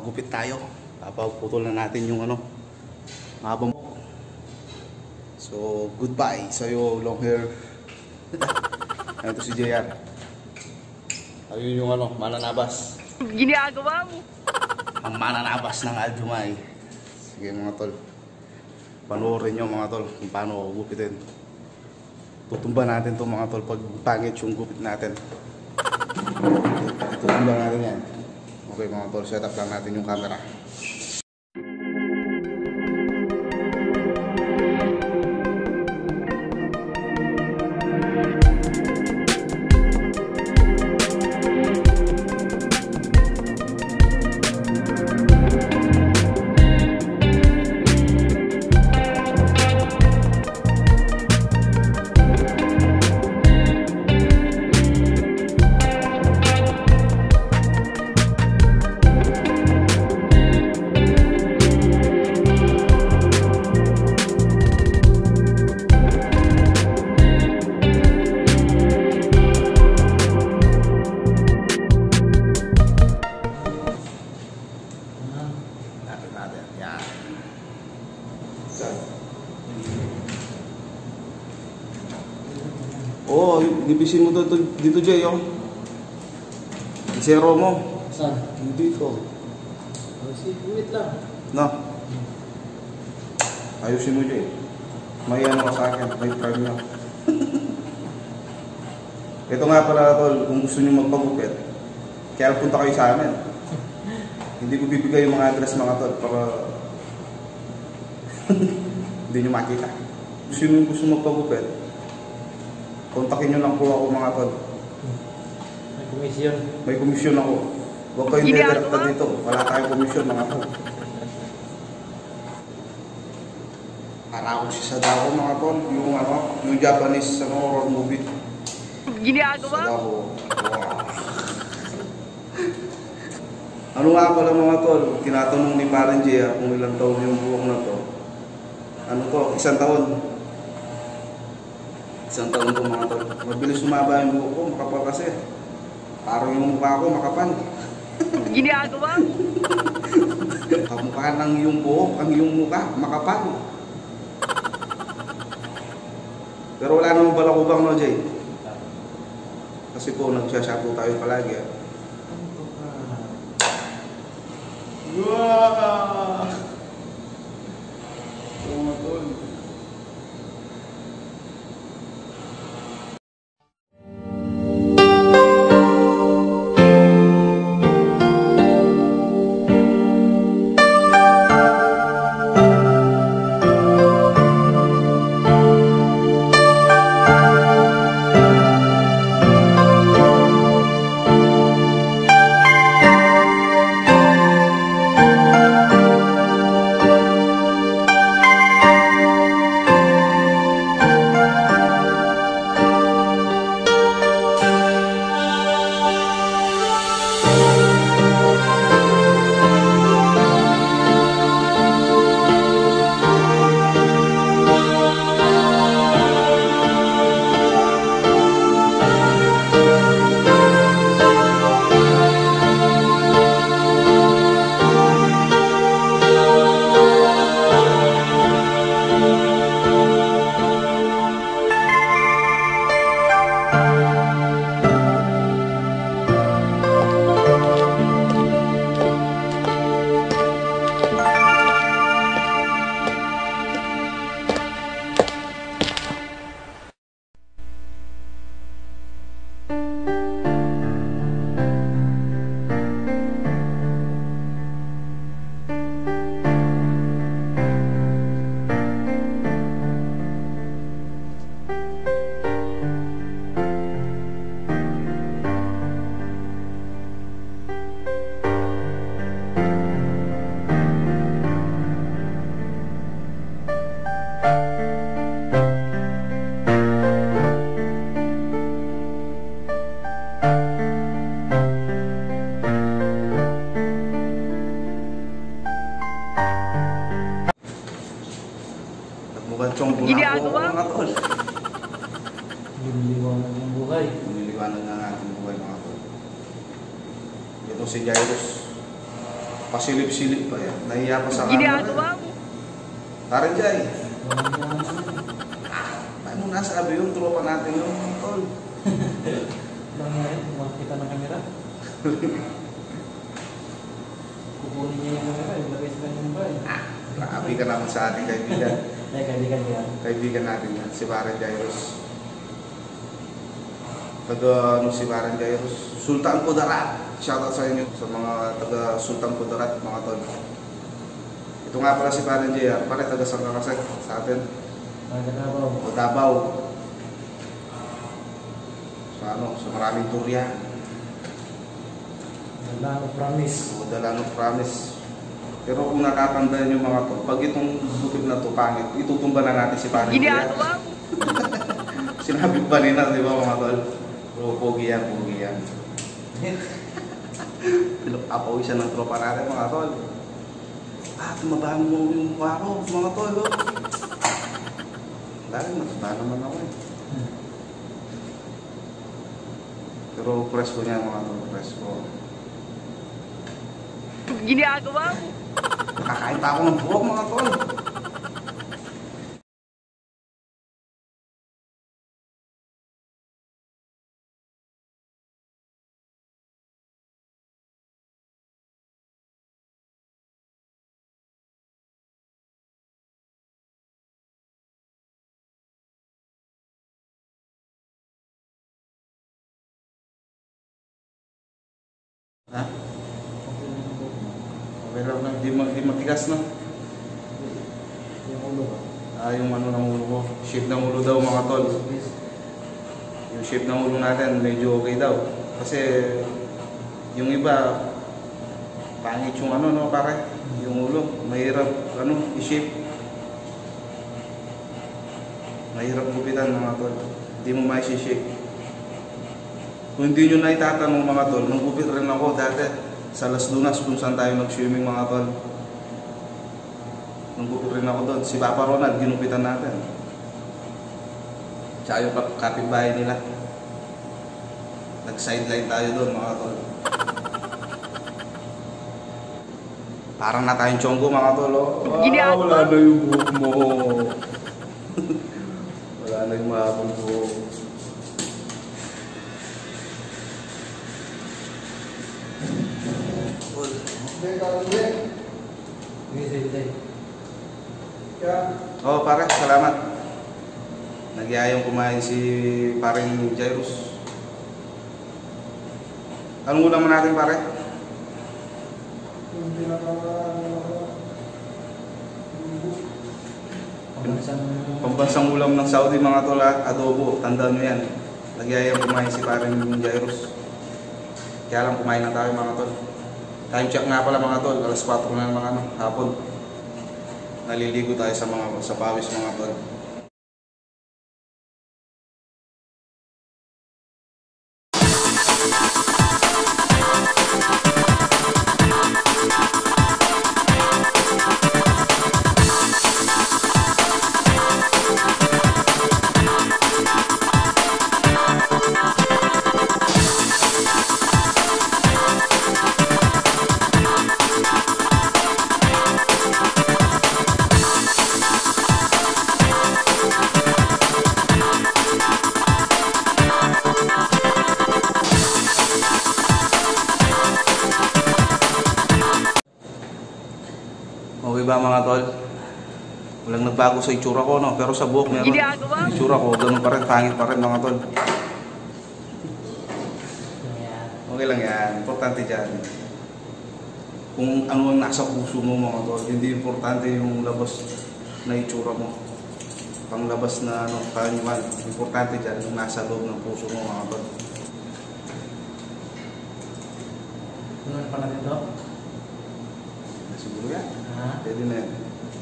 Magugupit tayo. Papaputol na natin yung ano, habang. So, goodbye sa'yo, long hair. Ito si JR. Ayun yung ano, mananabas. Ginagawa mo. Ang mananabas ng Aljumay. Sige mga tol. Panoorin nyo mga tol kung paano gupitin. Tutumba natin to mga tol pag pangit yung gupit natin. Tutumba natin yan. Okay mga tol, set up lang natin yung camera. Oo, gibisin mo dito, Jay, oh. Zero mo. Saan? Dito. Wait lang. No. Ayusin mo, Jay. May ano ka sa akin, may prime na. Ito nga pala, tol, kung gusto nyo magpagupit, kaya punta kayo sa amin. Hindi ko bibigay yung mga address, mga tol, para hindi nyo makita. Gusto magpagupit, kontakin nyo lang po ako mga tol. May komisyon. May komisyon ako. Huwag kayong dedirekta dito. Wala tayong komisyon mga tol. Para ako si Sadako mga tol. Yung Japanese horror movie. Ginagawa? Sadako. Wow. Ano nga pala mga tol? Tinatanong ni Parang Jia kung ilang taon yung buhok na to. Ano to? 1 taon. 1 taon to mga tol. Mabilis sumaba yung buhok ko, makapal kasi. Parang yung mukha ko makapal. Ginagawa? Kamukha ng yung buhok, ang yung mukha, makapal. Pero wala namang balakubang, no, Jay? Kasi po, nagsashapo tayo palagi. Wow! Oh my God. Mukhang Ginagawa? mga tol. Lumiliwanag ng buhay. Lumiliwanag na ang ating buhay mga tol. Ito si Jairus. pasilip-silip pa yan. Nahiya pa sa Ginagawa mo. Karen Jai. Paano nasabi yung tropa natin yung tol? Lang nga rin, makikita ng kamera. Kukunin niya yung kamera, ilagay sa kanyang bahay. Grabe ka naman sa ating kaibigan. Eh, kaibigan niya. Kaibigan natin yan, si Karen Jairus. Taga ano si Karen Jairus? Sultan Kudarat. Shoutout sa inyo sa mga taga Sultan Kudarat, mga tol. Ito nga pala si Karen Jairus. Pare taga Sangka kasi sa atin. Davao. O Davao. Sa maraming turya. Dalano Promise. O Dalano Promise. Pero kung natatandaan yung mga to, pag itong bukid na to pangit, itutumba na natin si Karen Jairus. Ginagawa mo. Sinabi pa rin na, di ba mga tol? Pero pogi yan, pogi yan. Pinapawisa ng tropa natin mga tol. Tumabahan mo yung mukha ko, mga tol. Oh. Dahil mataba naman ako eh. Pero presko niya mga tol, presko. Ginagawa mo. Nakakain pa ako ng buhok mga tol. Ha? Okay lang na, di matigas na. Yung ulo ba? Yung ano ng ulo ko. Shape ng ulo daw mga tol. Yung shape ng ulo natin medyo okay daw. Kasi yung iba pangit yung ano no pare. Yung ulo mahirap ano i-shape. Mahirap gupitan mga tol. Hindi mo mai-shape. Kung hindi nyo na itatanong mga tol, nung gupit rin ako dati sa Las Lunas kung saan tayo nag-swimming mga tol. Nung gupit rin ako doon, si Papa Ronald, ginupitan natin. Tsaka yung kapitbahay nila. Nag-sideline tayo doon mga tol. Parang na tayong tiyonggo mga tol. Oh. Wala na yung buhok mo. Wala na yung mahabang buhok. Oh pare, salamat. Nagyayang kumain si paring Jairus. Anong ulam natin pare? Pambansang ulam ng Saudi mga tol, adobo, tandaan mo yan. Nagyayang kumain si paring Jairus. Kaya lang kumain na tayo mga tol. Time check nga pala mga tol, alas 4 na ng mga hapon. Naliligo tayo sa pawis mga tol. Okay ba mga tol? Walang nagbago sa itsura ko no, pero sa buhok meron. Ginagawa mo. Itsura ko, ganun pa rin, pangit pa rin mga tol. Okay lang yan, importante dyan. Kung ano ang nasa puso mo mga tol, hindi importante yung labas na itsura mo. Panglabas na ano, kanyuan. Importante dyan yung nasa loob ng puso mo mga tol. Ano pa natin ito? Siguro yan. Pwede na yan.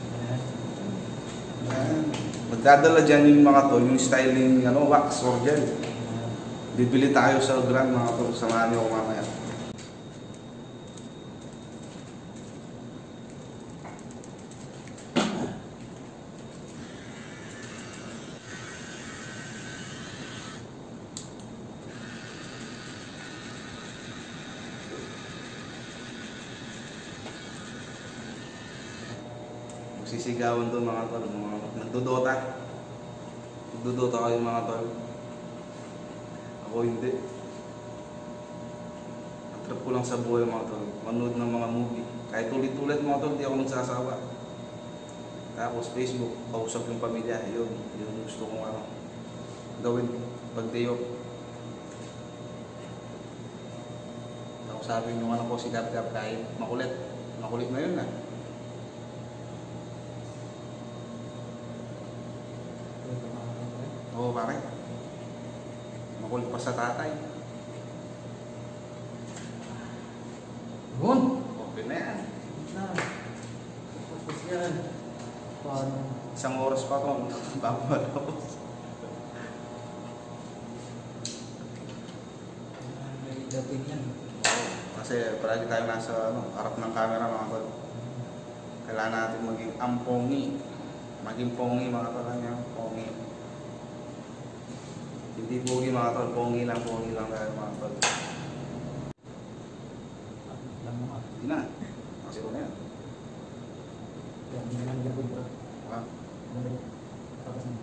Magdadala dyan yung mga tol, yung styling ano, wax or gel. Bibili tayo sa Grand mga tol, samahan niyo ako mamaya. nagsisigawan doon mga tol, mga nagdodota. Nagdodota kayo mga tol. Ako hindi. Ang trip ko lang sa buhay mga tol, manood ng mga movie. Kahit ulit-ulit mga tol, di ako nagsasawa. Tapos Facebook, kausap yung pamilya, yun gusto kong gawin pag day off. Kausapin yung anak ko si Gab-Gab kahit makulit na yun na. Oo, bakit? Makulit pa sa tatay. Yun! Okay na yan. Na. Tapos yan. Paano? Isang oras pa to, bago matapos. May dating yan. Kasi palagi tayo nasa harap ng camera mga tol. Kailangan natin maging ampongi. Maging pongi mga tol. Pongi. Hindi pogi mga tol. Pongi lang tayo mga tol. Alam mo nga. Hindi na. Kasi ko na yan. Hindi na namin gagawin bro. Ha? Tapos na.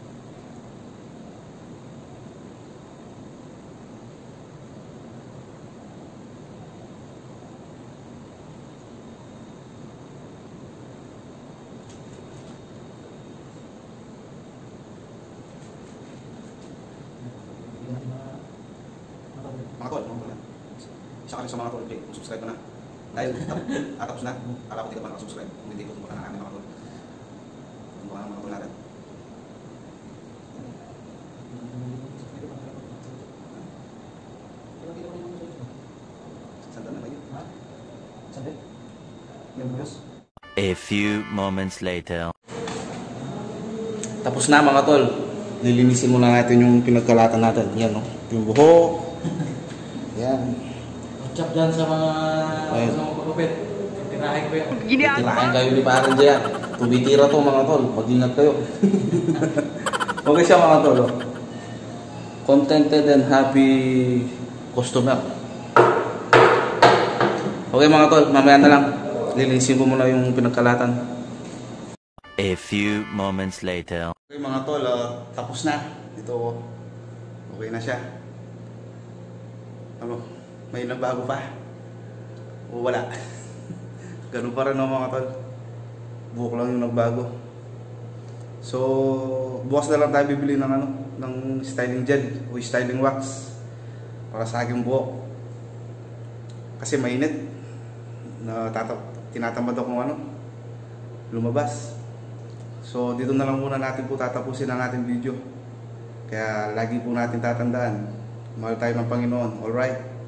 Mga tol, isa ka rin sa mga tol, Jay, kung subscribe ka na. Dahil tapos na, akala ko di ka pa nakasubscribe. Kung hindi ko tumbukan na namin mga tol. Tumbukan ng mga tol natin. Sanda na ba yun? Sandali. Yung Diyos. A few moments later. Tapos na mga tol. Lilinisin muna natin yung pinagkalatan natin. Yan, no? Yung buhok. Yan. Chop dyan sa mga Ayun. sa mga pagupit. Tirahin ko yan. Ginagawa Tirahin kayo ni Parang Jaya. Tumitira to mga tol. Mag-ingat kayo. Okay siya mga tol. Oh. Contented and happy customer. Okay mga tol. Mamaya na lang. Lilinisin ko muna yung pinagkalatan. A few moments later. Okay mga tol. Tapos na. Ito. Okay na siya. Ano? May nagbago pa? O wala? Ganun pa rin no, mga tol. Buhok lang yung nagbago. So, bukas na lang tayo bibili ng ng styling gel o styling wax para sa aking buhok. Kasi mainit. Tinatamad akong lumabas. So, dito na lang muna natin po tatapusin ang ating video. Kaya lagi po natin tatandaan, mahal tayo ng Panginoon. Alright?